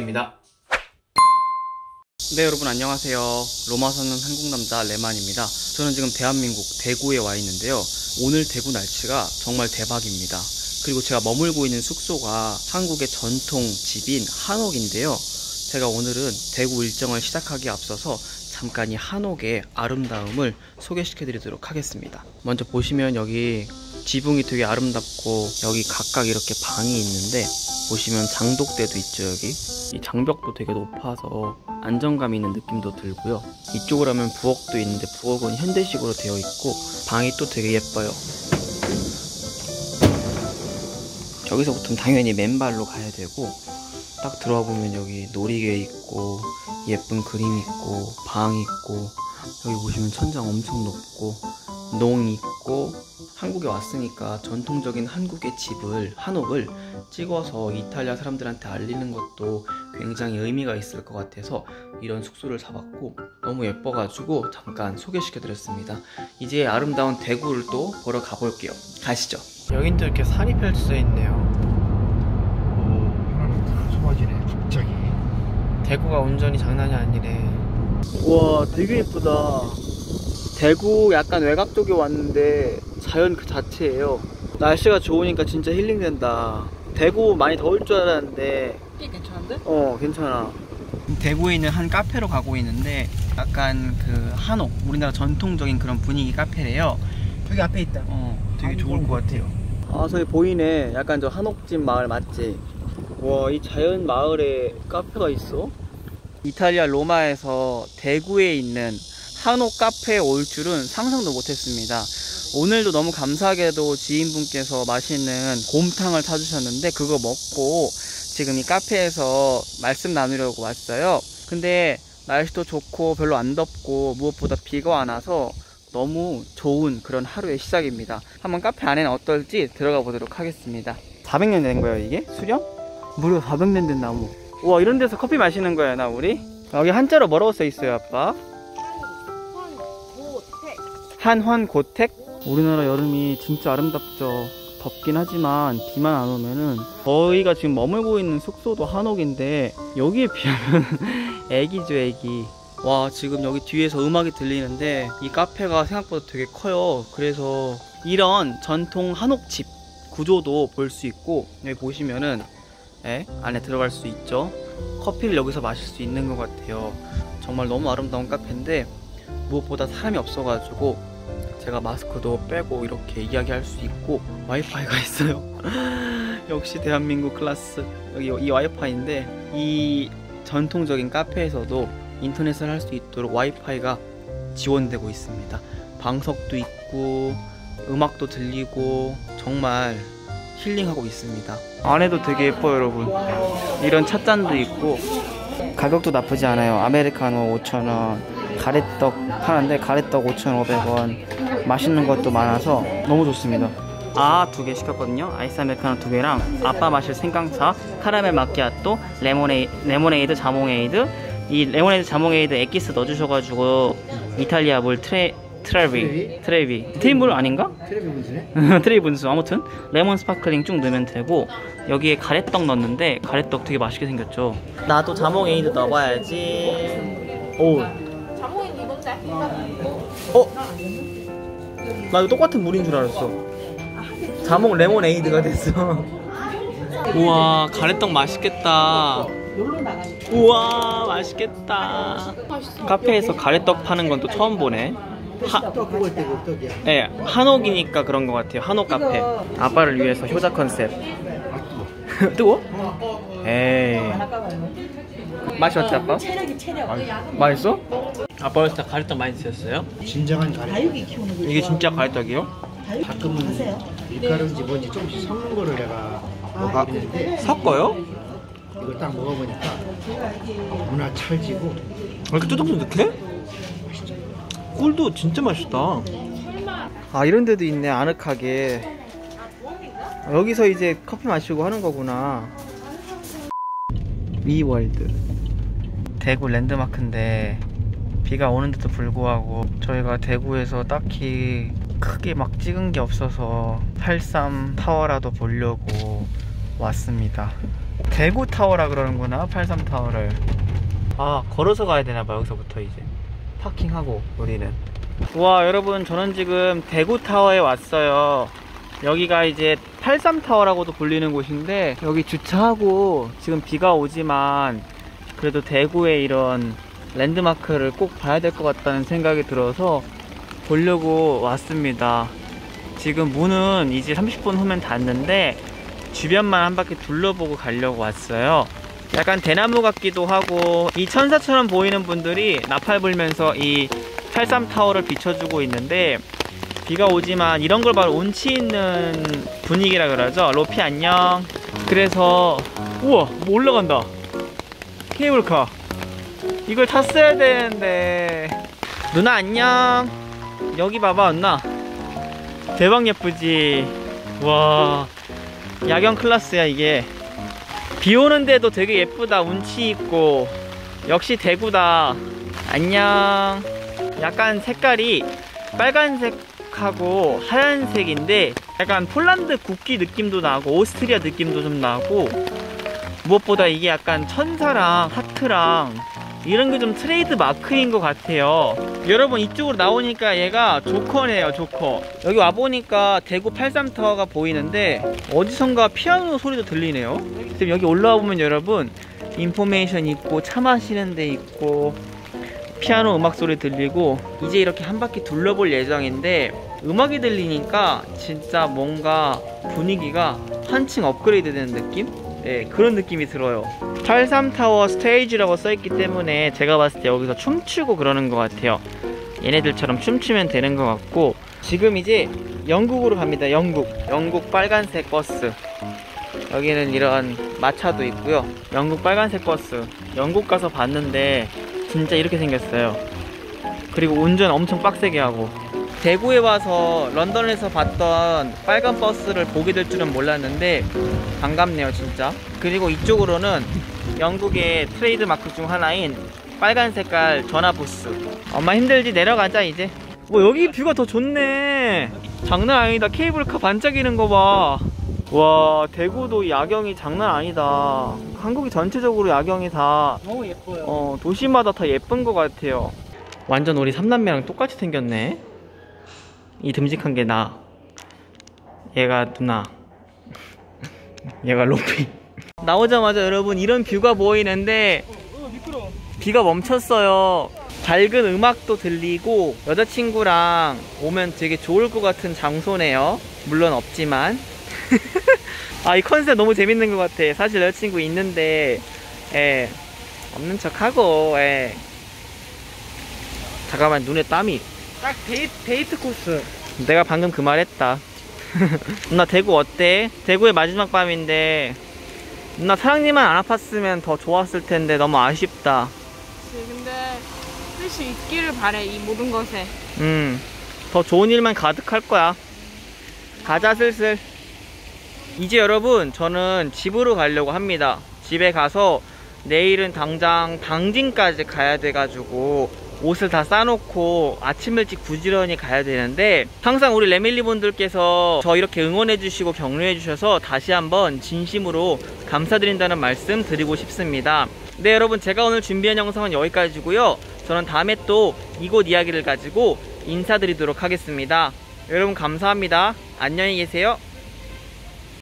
레만입니다. 네, 여러분 안녕하세요. 로마 사는 한국 남자 레만입니다. 저는 지금 대한민국 대구에 와 있는데요. 오늘 대구 날씨가 정말 대박입니다. 그리고 제가 머물고 있는 숙소가 한국의 전통 집인 한옥인데요. 제가 오늘은 대구 일정을 시작하기에 앞서서 잠깐 이 한옥의 아름다움을 소개시켜 드리도록 하겠습니다. 먼저 보시면 여기 지붕이 되게 아름답고 여기 각각 이렇게 방이 있는데 보시면 장독대도 있죠. 여기 이 장벽도 되게 높아서 안정감 있는 느낌도 들고요. 이쪽으로 하면 부엌도 있는데 부엌은 현대식으로 되어 있고 방이 또 되게 예뻐요. 여기서부터는 당연히 맨발로 가야 되고 딱 들어와 보면 여기 놀이개 있고 예쁜 그림 있고 방 있고 여기 보시면 천장 엄청 높고 농 있고 한국에 왔으니까 전통적인 한국의 집을 한옥을 찍어서 이탈리아 사람들한테 알리는 것도 굉장히 의미가 있을 것 같아서 이런 숙소를 잡았고 너무 예뻐가지고 잠깐 소개시켜 드렸습니다. 이제 아름다운 대구를 또 보러 가볼게요. 가시죠. 여긴도 이렇게 산이 펼쳐져 있네요. 하나는 다 소화지네. 갑자기 대구가 운전이 장난이 아니래. 우와, 되게 예쁘다. 대구 약간 외곽 쪽에 왔는데 자연 그 자체예요. 날씨가 좋으니까 진짜 힐링된다. 대구 많이 더울 줄 알았는데 꽤 괜찮은데? 괜찮아. 대구에 있는 한 카페로 가고 있는데 약간 그 한옥, 우리나라 전통적인 그런 분위기 카페래요. 여기 앞에 있다. 되게 좋을 것 같아요. 아, 저기 보이네. 약간 저 한옥집 마을 맞지? 와, 이 자연 마을에 카페가 있어? 이탈리아 로마에서 대구에 있는 한옥 카페에 올 줄은 상상도 못했습니다. 오늘도 너무 감사하게도 지인분께서 맛있는 곰탕을 사주셨는데 그거 먹고 지금 이 카페에서 말씀 나누려고 왔어요. 근데 날씨도 좋고 별로 안 덥고 무엇보다 비가 안 와서 너무 좋은 그런 하루의 시작입니다. 한번 카페 안에는 어떨지 들어가 보도록 하겠습니다. 400년 된 거예요 이게? 수령? 무려 400년 된 나무. 우와, 이런 데서 커피 마시는 거야 나 우리? 여기 한자로 뭐라고 써 있어요 아빠? 한환고택? 우리나라 여름이 진짜 아름답죠. 덥긴 하지만 비만 안 오면은 저희가 지금 머물고 있는 숙소도 한옥인데 여기에 비하면 애기죠 애기. 와, 지금 여기 뒤에서 음악이 들리는데 이 카페가 생각보다 되게 커요. 그래서 이런 전통 한옥집 구조도 볼 수 있고 여기 보시면은 안에 들어갈 수 있죠. 커피를 여기서 마실 수 있는 것 같아요. 정말 너무 아름다운 카페인데 무엇보다 사람이 없어가지고 제가 마스크도 빼고 이렇게 이야기할 수 있고 와이파이가 있어요. 역시 대한민국 클래스. 여기 이 와이파이인데 이 전통적인 카페에서도 인터넷을 할 수 있도록 와이파이가 지원되고 있습니다. 방석도 있고 음악도 들리고 정말 힐링하고 있습니다. 안에도 되게 예뻐요 여러분. 이런 찻잔도 있고 가격도 나쁘지 않아요. 아메리카노 5,000원, 가래떡 파는데 가래떡 5,500원. 맛있는 것도 많아서 너무 좋습니다. 2개 시켰거든요. 아이스 아메리카노 2개랑 아빠 마실 생강차, 카라멜 마키아또, 레모네이드 자몽에이드. 이 레모네이드 자몽에이드 액기스 넣어주셔가지고 이탈리아 물 트레비 트레이물 아닌가? 트레비 분수네? 트레이 분수. 아무튼 레몬 스파클링 쭉 넣으면 되고 여기에 가래떡 넣었는데 가래떡 되게 맛있게 생겼죠. 나도 자몽에이드 넣어봐야지. 오. 자몽에이드 뭔데? 나도 똑같은 물인 줄 알았어. 자몽 레모네이드가 됐어. 우와, 가래떡 맛있겠다. 우와, 맛있겠다. 카페에서 가래떡 파는 건 또 처음 보네. 네, 한옥이니까 그런 것 같아요. 한옥 카페. 아빠를 위해서 효자 컨셉. 뜨거? 에이. 맛이 어때 아빠? 맛있어? 아빠 진짜 가래떡 많이 드셨어요? 진정한 가래떡. 이게 진짜 가래떡이요? 가끔은 밀가루인지 뭔지 조금씩 섞는 거를 내가 먹었는데 섞어요? 이걸 딱 먹어보니까 문화 찰지고 왜 이렇게 쫀득쫀득해? 맛있죠. 꿀도 진짜 맛있다. 아, 이런 데도 있네. 아늑하게. 여기서 이제 커피 마시고 하는 거구나. 위월드 대구 랜드마크인데 비가 오는데도 불구하고 저희가 대구에서 딱히 크게 막 찍은 게 없어서 83 타워라도 보려고 왔습니다. 대구 타워라 그러는구나, 83타워를. 아, 걸어서 가야 되나봐. 여기서부터 이제 파킹하고 우리는. 우와, 여러분, 저는 지금 대구 타워에 왔어요. 여기가 이제 83타워라고도 불리는 곳인데, 여기 주차하고 지금 비가 오지만 그래도 대구의 이런 랜드마크를 꼭 봐야 될 것 같다는 생각이 들어서 보려고 왔습니다. 지금 문은 이제 30분 후면 닫는데 주변만 한 바퀴 둘러보고 가려고 왔어요. 약간 대나무 같기도 하고, 이 천사처럼 보이는 분들이 나팔 불면서 이 83타워를 비춰주고 있는데, 비가 오지만 이런 걸 바로 운치 있는 분위기라 그러죠. 로피 안녕. 그래서 우와, 뭐 올라간다. 케이블카. 이걸 탔어야 되는데. 누나 안녕. 여기 봐봐, 누나. 대박 예쁘지. 와, 야경 클래스야 이게. 비 오는데도 되게 예쁘다. 운치 있고. 역시 대구다. 안녕. 약간 색깔이 빨간색하고 하얀색인데 약간 폴란드 국기 느낌도 나고 오스트리아 느낌도 좀 나고, 무엇보다 이게 약간 천사랑 하트랑 이런 게 좀 트레이드 마크인 것 같아요. 여러분, 이쪽으로 나오니까 얘가 조커네요, 조커. 여기 와보니까 대구 83타워가 보이는데 어디선가 피아노 소리도 들리네요. 지금 여기 올라와 보면 여러분, 인포메이션 있고 차 마시는 데 있고 피아노 음악 소리 들리고, 이제 이렇게 한 바퀴 둘러볼 예정인데, 음악이 들리니까 진짜 뭔가 분위기가 한층 업그레이드 되는 느낌? 네, 그런 느낌이 들어요. 83타워 스테이지라고 써있기 때문에 제가 봤을 때 여기서 춤추고 그러는 것 같아요. 얘네들처럼 춤추면 되는 것 같고, 지금 이제 영국으로 갑니다. 영국 빨간색 버스. 여기는 이런 마차도 있고요. 영국 빨간색 버스. 영국 가서 봤는데 진짜 이렇게 생겼어요. 그리고 운전 엄청 빡세게 하고. 대구에 와서 런던에서 봤던 빨간 버스를 보게 될 줄은 몰랐는데 반갑네요 진짜. 그리고 이쪽으로는 영국의 트레이드 마크 중 하나인 빨간 색깔 전화 부스. 엄마 힘들지? 내려가자 이제. 뭐 여기 뷰가 더 좋네. 장난 아니다. 케이블카 반짝이는 거 봐. 와, 대구도 야경이 장난 아니다. 한국이 전체적으로 야경이 다 너무 예뻐요. 도시마다 다 예쁜 것 같아요. 완전 우리 삼남매랑 똑같이 생겼네. 이 듬직한 게 나, 얘가 누나, 얘가 로피. 나오자마자 여러분 이런 뷰가 보이는데 비가 멈췄어요. 밝은 음악도 들리고 여자친구랑 오면 되게 좋을 것 같은 장소네요. 물론 없지만. 아, 이 컨셉 너무 재밌는 것 같아. 사실 여자친구 있는데 없는 척하고. 잠깐만, 눈에 땀이. 딱 데이트 코스. 내가 방금 그 말 했다. 누나 대구 어때? 대구의 마지막 밤인데 누나 사랑니만 안 아팠으면 더 좋았을 텐데 너무 아쉽다. 근데 쓸 수 있기를 바래, 이 모든 것에. 더 좋은 일만 가득할 거야. 가자 슬슬. 이제 여러분, 저는 집으로 가려고 합니다. 집에 가서 내일은 당장 당진까지 가야 돼가지고 옷을 다 싸놓고 아침 일찍 부지런히 가야 되는데, 항상 우리 레밀리 분들께서 저 이렇게 응원해 주시고 격려해 주셔서 다시 한번 진심으로 감사드린다는 말씀 드리고 싶습니다. 네, 여러분, 제가 오늘 준비한 영상은 여기까지고요. 저는 다음에 또 이곳 이야기를 가지고 인사드리도록 하겠습니다. 여러분 감사합니다. 안녕히 계세요.